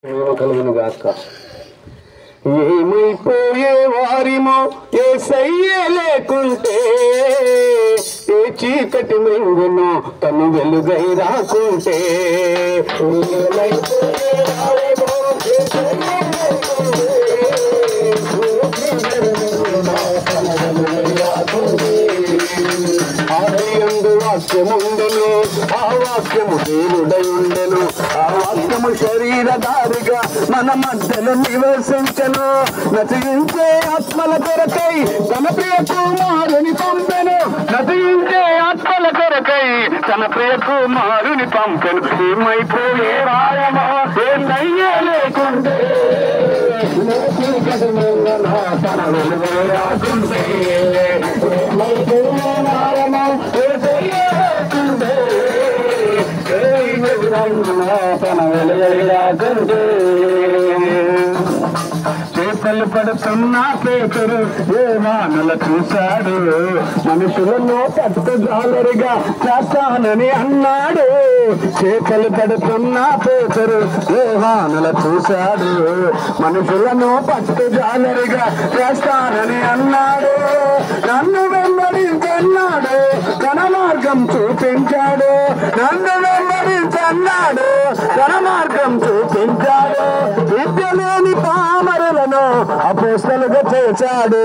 కలుగును గాక. ఏమైపోయే వారిమో యేసయ్య లేకుంటే, ఏ చీకటి మింగును తను వెలుగై రాకుంటే. ఆదియందు వాక్యముండెను, ఆ వాక్యము దేవుడై ఉండెను, ఆ వాక్యము శరీరధారిగా మన మధ్యలో నివసించెను. నశించే ఆత్మల కొరకై తన ప్రియ కుమారుని పంపెను, నశించే ఆత్మల కొరకై తన ప్రియ కుమారుని పంపెను. ఏమైపోయే వారమో యేసయ్య లేకుంటే, తన వెలుగై రాకుంటే. తన వెలుగై రాకుంటే. చేపలు పడుతున్న పేతురు యోహానుల చూశాడు, మనుషులను పట్టుజాలరిగా చేస్తానని అన్నాడు. చేపలు పడుతున్న పేతురు యోహానుల చూశాడు, మనుషులను పట్టుజాలరిగా చేస్తానని అన్నాడు. నన్ను వెంబడించన్నాడు, తన మార్గం చూపించాడు. నన్ను వెంబడించన్నాడు, తన మార్గం చూపించాడు. విద్య లేని పామరులను అపోస్తలుగా చేశాడు.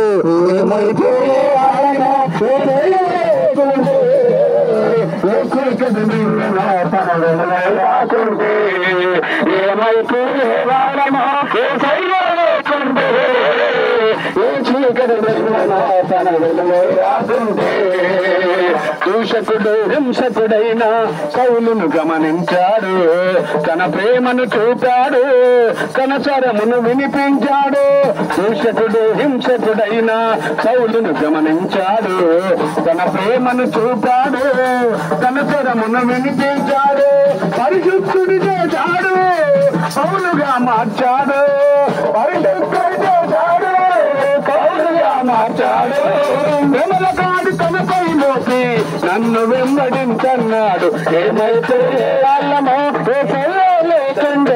దూషకుడు హింసకుడైన సౌలును గమనించాడు, తన ప్రేమను చూపాడు, తన స్వరమును వినిపించాడు. దూషకుడు హింసకుడైన సౌలును గమనించాడు, తన ప్రేమను చూపాడు, తన స్వరమును వినిపించాడు. పరిశుద్ధుడి చేశాడు, పౌలుగా మార్చాడు. పరిశుద్ధుడి చేశాడు, పౌలుగా మార్చాడు. వెమల కాదు తనపై మోసి నన్ను వెంబడించన్నాడు. ఏమైతే వాళ్ళమో లేకుండే,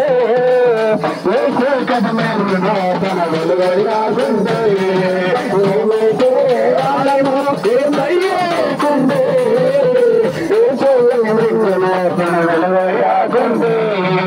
తన వెలుగై రాకుండే. ఏమైతే వాళ్ళమో లేకుండే, తన వెలుగై రాకుండే.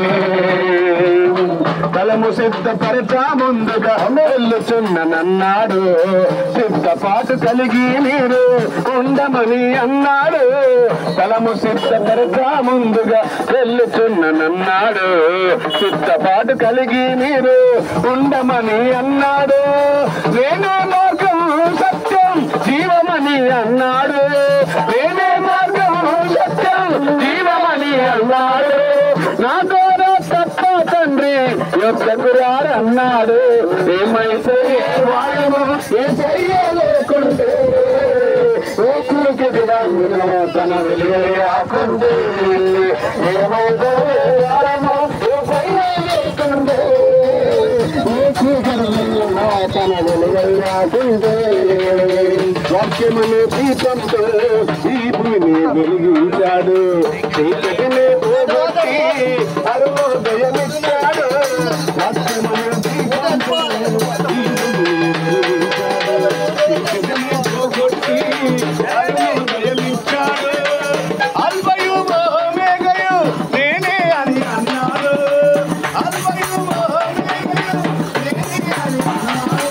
తలము సిద్ధపరచా ముందుగా వెళ్ళుచున్ననన్నాడు, సిద్ధపాటు కలిగి మీరు ఉండమని అన్నాడు. తలము సిద్ధపరచా ముందుగా వెళ్ళుచున్ననన్నాడు, సిద్ధపాటు కలిగి మీరు ఉండమని అన్నాడు. నేనే మార్గం సత్యం జీవమని అన్నాడు. నేనే మార్గం సత్యం జీవమని అన్నాడు. నా ద్వారా తప్ప తండ్రి యొక్కకు రారన్నాడు. ఏమైతే వాళ్ళము లేకుంటే, తన వెలుగై రాకుంటే. ఏమైతే వాళ్ళము లేకుంటే, తన వెలుగై రాకుంటే. వాక్యమనే దీపంతో ఈ భూమిని వెలిగించాడు, చీకటిని పోగొట్టి అరుణోదయమిచ్చాడు. వాక్యమనే దీపంతో ఈ భూమిని వెలిగించాడు, చీకటిని పోగొట్టి అరుణోదయమిచ్చాడు. అల్ఫయు ఓమెగయు నేనే అని అన్నాడు. అల్ఫయు ఓమెగయు నేనే అని అన్నాడు.